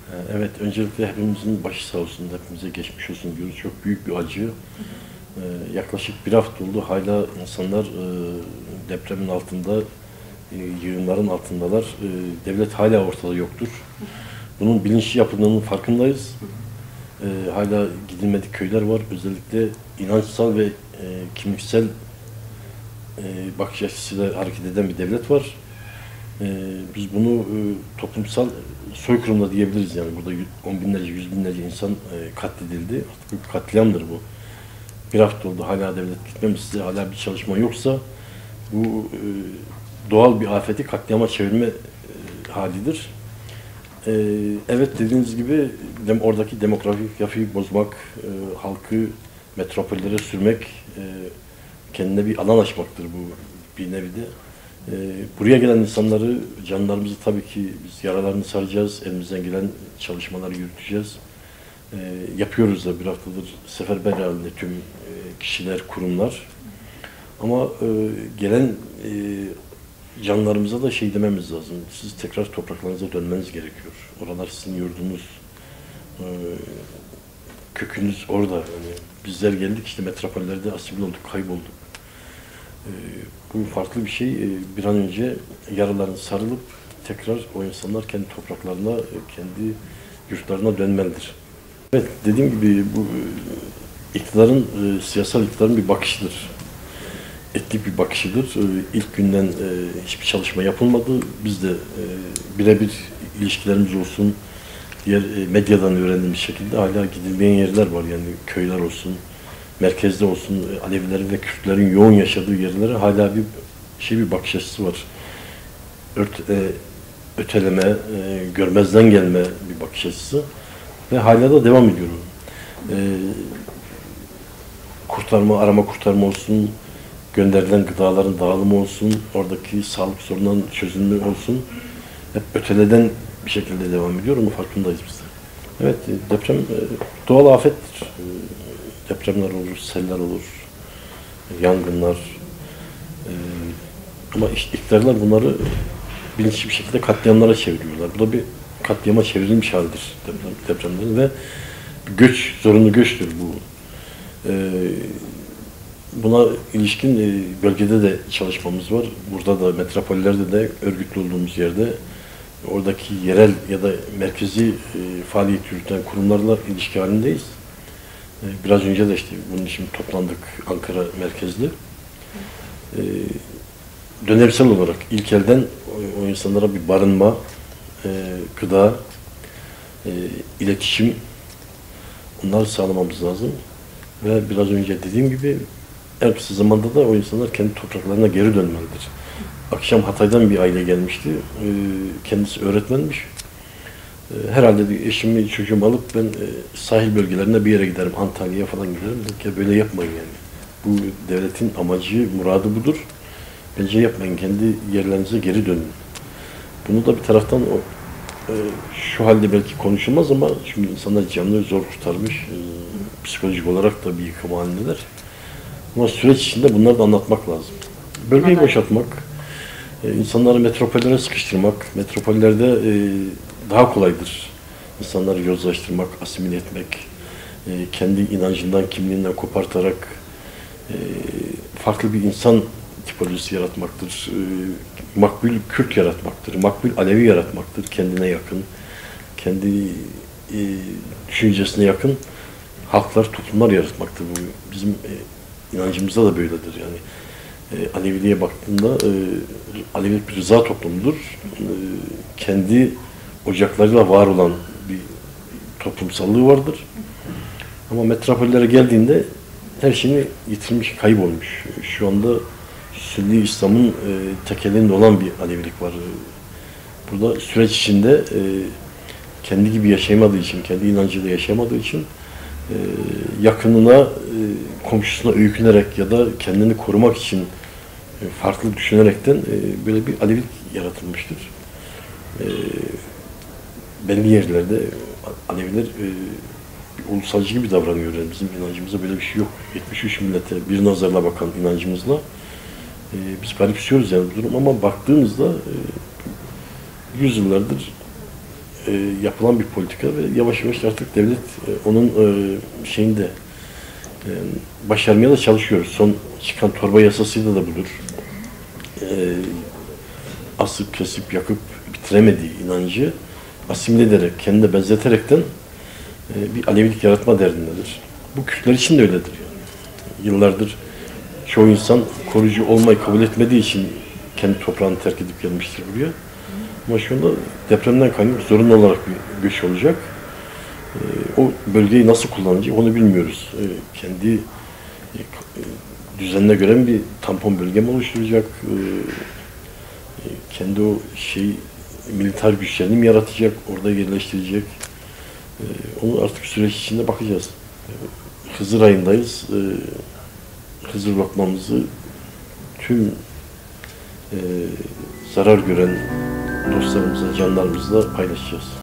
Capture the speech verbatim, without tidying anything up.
Ee, Evet, öncelikle hepimizin başı sağ olsun, hepimize geçmiş olsun diyoruz. Çok büyük bir acı. Ee, yaklaşık bir hafta oldu. Hala insanlar e, depremin altında, e, yığınların altındalar. E, devlet hala ortada yoktur. Bunun bilinçli yapıldığının farkındayız. E, hala gidilmedik köyler var. Özellikle inançsal ve e, kimliksel e, bakış açısıyla hareket eden bir devlet var. Ee, biz bunu e, toplumsal soykırımda diyebiliriz yani. Burada on binlerce, yüz binlerce insan e, katledildi. Artık bir katliamdır bu. Bir hafta oldu hala devlet gitmemişse, hala bir çalışma yoksa bu e, doğal bir afeti katliama çevirme e, halidir. E, evet dediğiniz gibi dem, oradaki demografik yapıyı bozmak, e, halkı metropollere sürmek, e, kendine bir alan açmaktır bu bir nevi de. Ee, buraya gelen insanları, canlarımızı tabii ki biz yaralarını saracağız, elimizden gelen çalışmaları yürüteceğiz. Ee, yapıyoruz da bir haftadır seferber halinde tüm e, kişiler, kurumlar. Ama e, gelen e, canlarımıza da şey dememiz lazım. Siz tekrar topraklarınıza dönmeniz gerekiyor. Oralar sizin yurdunuz. E, kökünüz orada. Yani bizler geldik işte metropollerde asimil olduk, kaybolduk. E, bu farklı bir şey. E, bir an önce yaralarını sarılıp tekrar o insanlar kendi topraklarına, e, kendi yurtlarına dönmelidir. Evet, dediğim gibi bu e, iktidarın, e, siyasal iktidarın bir bakışıdır. Etnik bir bakışıdır. E, ilk günden e, hiçbir çalışma yapılmadı. Biz de e, birebir ilişkilerimiz olsun, diğer e, medyadan öğrendiğimiz şekilde hala gidilmeyen yerler var. Yani köyler olsun, merkezde olsun, Alevilerin ve Kürtlerin yoğun yaşadığı yerlere hala bir şey bir bakış açısı var. Ört, e, öteleme, e, görmezden gelme bir bakış açısı ve hala da devam ediyor. E, kurtarma, arama kurtarma olsun, gönderilen gıdaların dağılımı olsun, oradaki sağlık sorunlarının çözümü olsun, hep öteleden bir şekilde devam ediyor. Onun farkındayız biz de. Evet, deprem e, doğal afettir. E, depremler olur, seller olur, yangınlar. E, ama işte iktidarlar bunları bilinçli bir şekilde katliamlara çeviriyorlar. Bu da bir katliama çevrilmiş haldir deprem, depremlerin ve göç, zorunlu göçtür bu. E, buna ilişkin e, bölgede de çalışmamız var. Burada da metropollerde de örgütlü olduğumuz yerde oradaki yerel ya da merkezi e, faaliyet yürüten kurumlarla ilişki halindeyiz. E, biraz önce de işte bunun için toplandık Ankara merkezli. E, dönemsel olarak ilk elden o, o insanlara bir barınma, e, gıda, e, iletişim onları sağlamamız lazım. Ve biraz önce dediğim gibi en kısa zamanda da o insanlar kendi topraklarına geri dönmelidir. Akşam Hatay'dan bir aile gelmişti. E, kendisi öğretmenmiş. E, herhalde bir eşimi, çocuğumu alıp ben e, sahil bölgelerine bir yere giderim. Antalya'ya falan giderim. Dedik ya böyle yapmayın yani. Bu devletin amacı, muradı budur. Bence yapmayın. Kendi yerlerinize geri dönün. Bunu da bir taraftan o, e, şu halde belki konuşulmaz ama çünkü insanlar canını zor kurtarmış. E, psikolojik olarak da bir yıkım halindeler. Ama süreç içinde bunları da anlatmak lazım. Bölgeyi boşaltmak, e, insanları metropollere sıkıştırmak, metropollerde e, daha kolaydır. İnsanları yozlaştırmak, asimile etmek, e, kendi inancından, kimliğinden kopartarak e, farklı bir insan tipolojisi yaratmaktır. E, makbul Kürt yaratmaktır, makbul Alevi yaratmaktır, kendine yakın, kendi e, düşüncesine yakın halklar, toplumlar yaratmaktır. Bu bizim e, inancımızda da böyledir yani. E, Aleviliğe baktığında e, Alevilik bir rıza toplumudur. E, kendi ocaklarıyla var olan bir toplumsallığı vardır. Ama metropollere geldiğinde her şeyini yitirmiş, kaybolmuş. Şu anda Sünni İslam'ın e, tekelinde olan bir Alevilik var. Burada süreç içinde e, kendi gibi yaşayamadığı için, kendi inancıyla yaşayamadığı için e, yakınına, e, komşusuna öykünerek ya da kendini korumak için e, farklı düşünerekten e, böyle bir Alevilik yaratılmıştır. E, belli yerlerde Aleviler e, bir ulusalcı gibi davranıyor. Yani bizim inancımızda böyle bir şey yok. yetmiş üç millete bir nazarla bakan inancımızla e, biz garipsiyoruz yani bu durum ama baktığımızda e, yüzyıllardır e, yapılan bir politika ve yavaş yavaş artık devlet e, onun e, şeyinde e, başarmaya da çalışıyoruz. Son çıkan torba yasasıyla da budur. E, asıp kesip yakıp bitiremediği inancı asimile ederek, kendine benzeterekten e, bir Alevilik yaratma derdindedir. Bu Kürtler için de öyledir yani. Yıllardır çoğu insan koruyucu olmayı kabul etmediği için kendi toprağını terk edip gelmiştir buraya. Ama şu anda depremden kaynaklı zorunlu olarak bir göç olacak. E, o bölgeyi nasıl kullanacak onu bilmiyoruz. E, kendi e, düzenine göre bir tampon bölge mi oluşturacak? E, e, kendi o şey militar güçlerini mi yaratacak? Orada yerleştirecek? E, onu artık süreç içinde bakacağız. E, Hızır ayındayız. E, Hızır lokmamızı tüm e, zarar gören dostlarımızla, canlarımızla paylaşacağız.